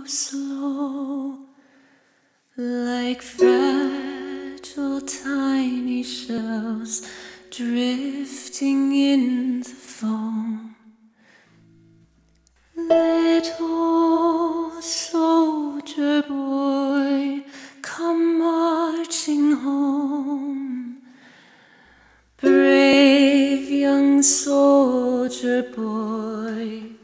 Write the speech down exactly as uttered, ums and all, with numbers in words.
slow, like fragile tiny shells drifting in the foam. Little soldier boy, come marching home. Brave young soldier boy,